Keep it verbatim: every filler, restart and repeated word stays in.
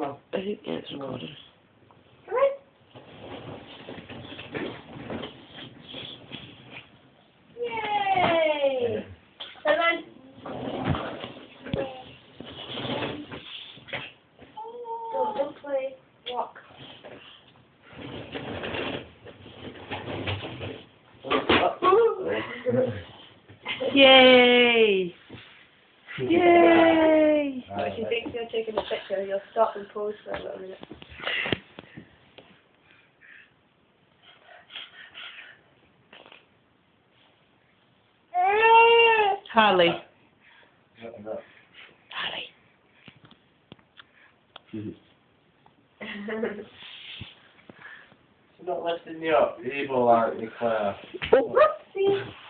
Come on. I think yeah, it's recording. Come on. Yay! Come on. Don't, don't play. Walk. Yay! Yay! So if you think you're taking a picture, you'll stop and pause for a little minute. Harley. She's not listening you up, evil, aren't you, Claire? Whoopsie!